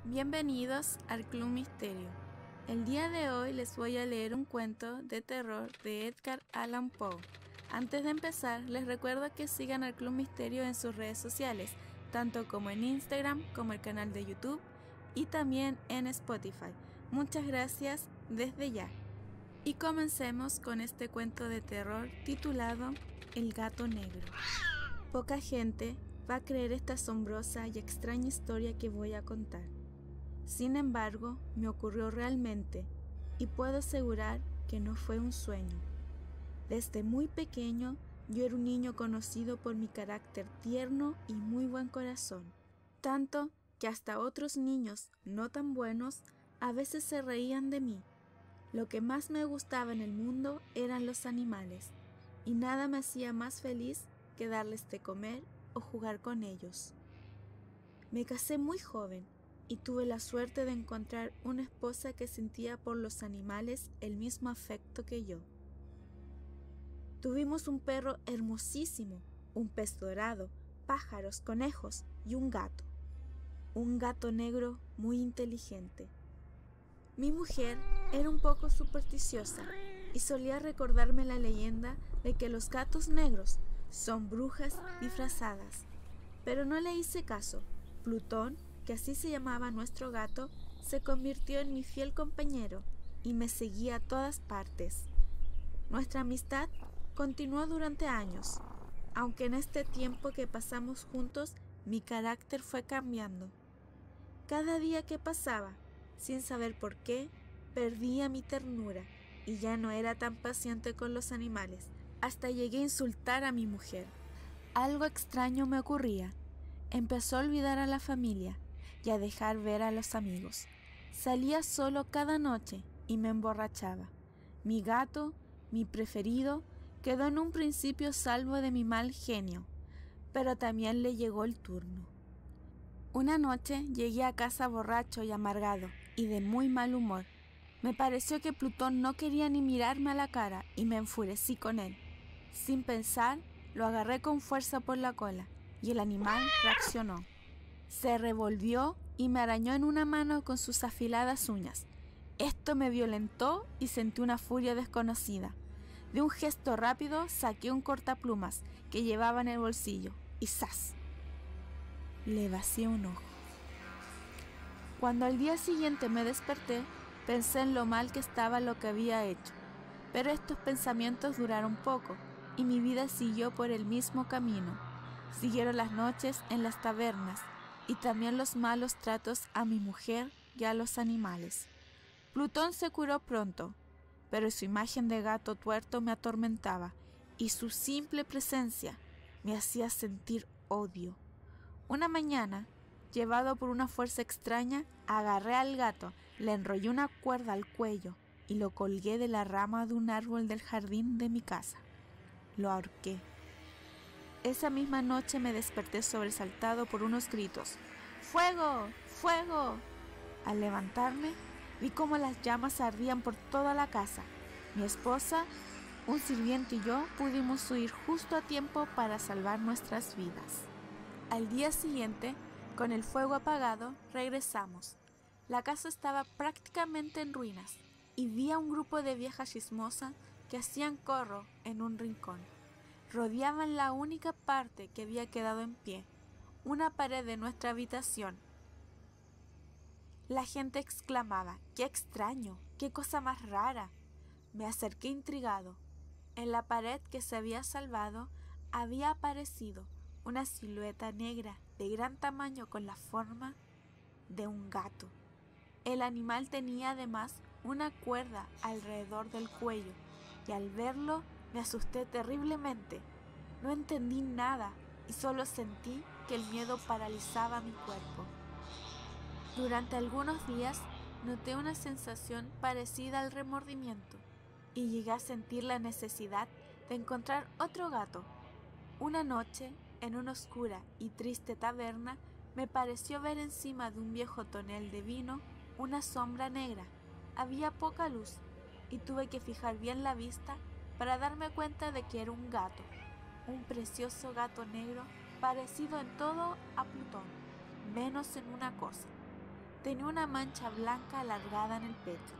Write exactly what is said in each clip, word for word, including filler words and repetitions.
Bienvenidos al Club Misterio. El día de hoy les voy a leer un cuento de terror de Edgar Allan Poe. Antes de empezar, les recuerdo que sigan al Club Misterio en sus redes sociales, tanto como en Instagram como el canal de YouTube y también en Spotify. Muchas gracias desde ya. Y comencemos con este cuento de terror titulado El gato negro. Poca gente va a creer esta asombrosa y extraña historia que voy a contar. Sin embargo, me ocurrió realmente y puedo asegurar que no fue un sueño. Desde muy pequeño, yo era un niño conocido por mi carácter tierno y muy buen corazón, tanto que hasta otros niños no tan buenos a veces se reían de mí. Lo que más me gustaba en el mundo eran los animales, y nada me hacía más feliz que darles de comer o jugar con ellos. Me casé muy joven y tuve la suerte de encontrar una esposa que sentía por los animales el mismo afecto que yo. Tuvimos un perro hermosísimo, un pez dorado, pájaros, conejos y un gato. Un gato negro muy inteligente. Mi mujer era un poco supersticiosa y solía recordarme la leyenda de que los gatos negros son brujas disfrazadas. Pero no le hice caso. Plutón, que así se llamaba nuestro gato, se convirtió en mi fiel compañero y me seguía a todas partes. Nuestra amistad continuó durante años, aunque en este tiempo que pasamos juntos mi carácter fue cambiando. Cada día que pasaba, sin saber por qué, perdía mi ternura y ya no era tan paciente con los animales, hasta llegué a insultar a mi mujer. Algo extraño me ocurría. Empezó a olvidar a la familia y a dejar ver a los amigos. Salía solo cada noche y me emborrachaba. Mi gato, mi preferido, quedó en un principio salvo de mi mal genio, pero también le llegó el turno. Una noche llegué a casa borracho y amargado y de muy mal humor. Me pareció que Plutón no quería ni mirarme a la cara y me enfurecí con él. Sin pensar, lo agarré con fuerza por la cola y el animal reaccionó. Se revolvió y me arañó en una mano con sus afiladas uñas. Esto me violentó y sentí una furia desconocida. De un gesto rápido saqué un cortaplumas que llevaba en el bolsillo y ¡zas! Le vacié un ojo. Cuando al día siguiente me desperté, pensé en lo mal que estaba lo que había hecho, pero estos pensamientos duraron poco y mi vida siguió por el mismo camino. Siguieron las noches en las tabernas y también los malos tratos a mi mujer y a los animales. Plutón se curó pronto, pero su imagen de gato tuerto me atormentaba y su simple presencia me hacía sentir odio. Una mañana, llevado por una fuerza extraña, agarré al gato, le enrollé una cuerda al cuello y lo colgué de la rama de un árbol del jardín de mi casa. Lo ahorqué. Esa misma noche me desperté sobresaltado por unos gritos. ¡Fuego! ¡Fuego! Al levantarme, vi cómo las llamas ardían por toda la casa. Mi esposa, un sirviente y yo pudimos huir justo a tiempo para salvar nuestras vidas. Al día siguiente, con el fuego apagado, regresamos. La casa estaba prácticamente en ruinas y vi a un grupo de viejas chismosas que hacían corro en un rincón. Rodeaban la única parte que había quedado en pie, una pared de nuestra habitación. La gente exclamaba, ¡qué extraño! ¡Qué cosa más rara! Me acerqué intrigado. En la pared que se había salvado había aparecido una silueta negra de gran tamaño con la forma de un gato. El animal tenía además una cuerda alrededor del cuello y al verlo me asusté terriblemente. No entendí nada y solo sentí que el miedo paralizaba mi cuerpo. Durante algunos días noté una sensación parecida al remordimiento y llegué a sentir la necesidad de encontrar otro gato. Una noche, en una oscura y triste taberna, me pareció ver encima de un viejo tonel de vino una sombra negra. Había poca luz y tuve que fijar bien la vista para darme cuenta de que era un gato, un precioso gato negro parecido en todo a Plutón, menos en una cosa. tenía una mancha blanca alargada en el pecho.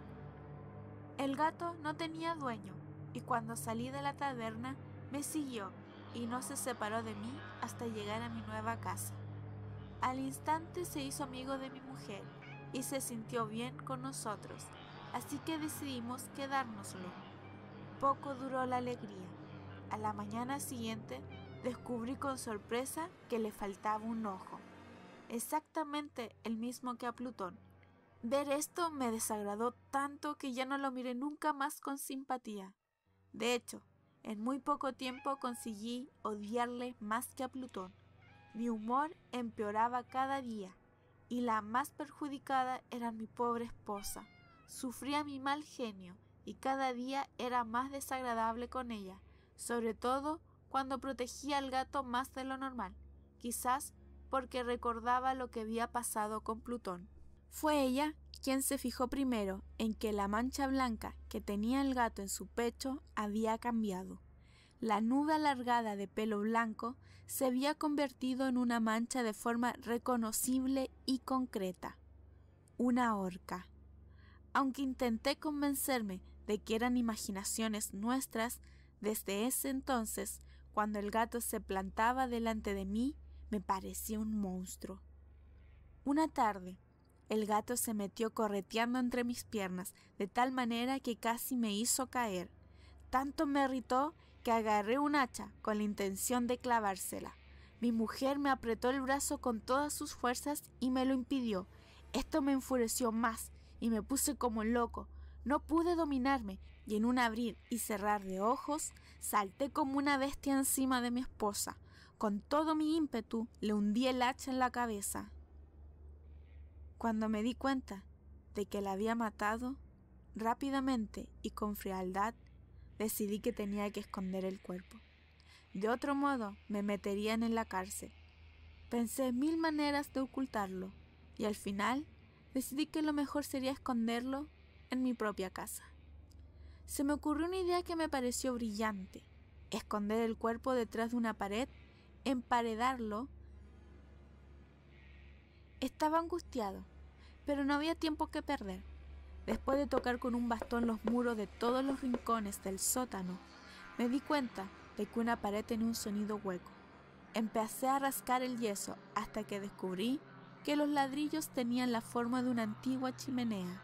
El gato no tenía dueño y cuando salí de la taberna me siguió y no se separó de mí hasta llegar a mi nueva casa. Al instante se hizo amigo de mi mujer y se sintió bien con nosotros, así que decidimos quedárnoslo. Poco duró la alegría. A la mañana siguiente descubrí con sorpresa que le faltaba un ojo, exactamente el mismo que a Plutón. Ver esto me desagradó tanto que ya no lo miré nunca más con simpatía. De hecho, en muy poco tiempo conseguí odiarle más que a Plutón. Mi humor empeoraba cada día, y la más perjudicada era mi pobre esposa. Sufría mi mal genio, y cada día era más desagradable con ella, sobre todo cuando protegía al gato más de lo normal, quizás porque recordaba lo que había pasado con Plutón. Fue ella quien se fijó primero en que la mancha blanca que tenía el gato en su pecho había cambiado. La nube alargada de pelo blanco se había convertido en una mancha de forma reconocible y concreta. Una horca. Aunque intenté convencerme de que eran imaginaciones nuestras, desde ese entonces, cuando el gato se plantaba delante de mí, me parecía un monstruo. Una tarde, el gato se metió correteando entre mis piernas de tal manera que casi me hizo caer. Tanto me irritó que agarré un hacha con la intención de clavársela. Mi mujer me apretó el brazo con todas sus fuerzas y me lo impidió. Esto me enfureció más y me puse como loco. No pude dominarme y en un abrir y cerrar de ojos salté como una bestia encima de mi esposa. Con todo mi ímpetu le hundí el hacha en la cabeza. Cuando me di cuenta de que la había matado, rápidamente y con frialdad decidí que tenía que esconder el cuerpo. De otro modo me meterían en la cárcel. Pensé mil maneras de ocultarlo y al final decidí que lo mejor sería esconderlo en mi propia casa. Se me ocurrió una idea que me pareció brillante: esconder el cuerpo detrás de una pared, emparedarlo. Estaba angustiado, pero no había tiempo que perder. Después de tocar con un bastón los muros de todos los rincones del sótano, me di cuenta de que una pared tenía un sonido hueco. Empecé a rascar el yeso hasta que descubrí que los ladrillos tenían la forma de una antigua chimenea.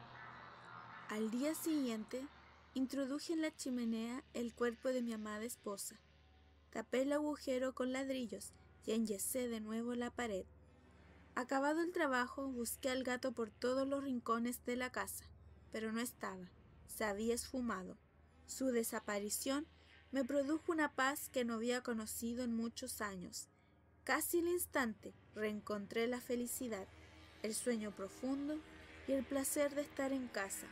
Al día siguiente, introduje en la chimenea el cuerpo de mi amada esposa. Tapé el agujero con ladrillos y enyesé de nuevo la pared. Acabado el trabajo, busqué al gato por todos los rincones de la casa, pero no estaba. Se había esfumado. Su desaparición me produjo una paz que no había conocido en muchos años. Casi al instante reencontré la felicidad, el sueño profundo y el placer de estar en casa.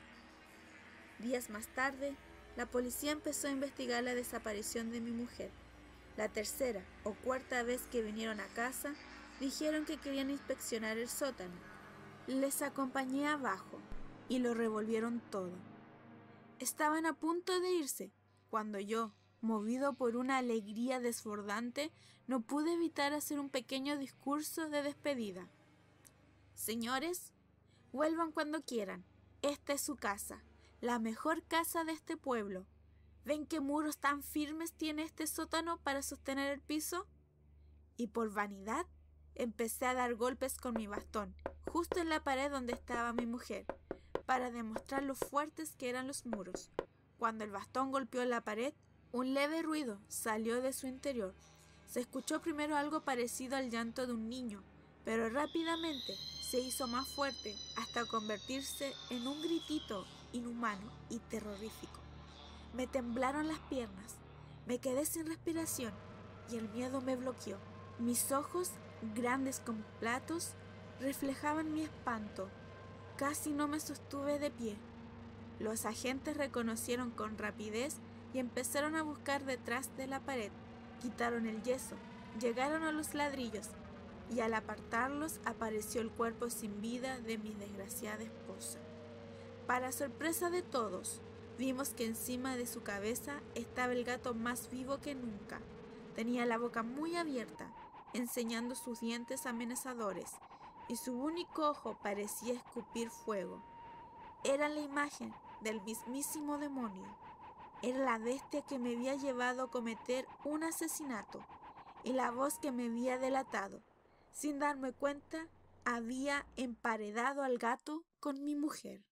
Días más tarde, la policía empezó a investigar la desaparición de mi mujer. La tercera o cuarta vez que vinieron a casa, dijeron que querían inspeccionar el sótano. Les acompañé abajo y lo revolvieron todo. Estaban a punto de irse cuando yo, movido por una alegría desbordante, no pude evitar hacer un pequeño discurso de despedida. Señores, vuelvan cuando quieran. Esta es su casa, la mejor casa de este pueblo. ¿Ven qué muros tan firmes tiene este sótano para sostener el piso? Y por vanidad, empecé a dar golpes con mi bastón, justo en la pared donde estaba mi mujer, para demostrar lo fuertes que eran los muros. Cuando el bastón golpeó la pared, un leve ruido salió de su interior. Se escuchó primero algo parecido al llanto de un niño, pero rápidamente se hizo más fuerte hasta convertirse en un gritito inhumano y terrorífico. Me temblaron las piernas, me quedé sin respiración y el miedo me bloqueó. Mis ojos, grandes como platos, reflejaban mi espanto. Casi no me sostuve de pie. Los agentes reconocieron con rapidez y empezaron a buscar detrás de la pared. Quitaron el yeso, llegaron a los ladrillos y al apartarlos apareció el cuerpo sin vida de mi desgraciada esposa. Para sorpresa de todos, vimos que encima de su cabeza estaba el gato más vivo que nunca. Tenía la boca muy abierta, enseñando sus dientes amenazadores, y su único ojo parecía escupir fuego. Era la imagen del mismísimo demonio. Era la bestia que me había llevado a cometer un asesinato y la voz que me había delatado. Sin darme cuenta, había emparedado al gato con mi mujer.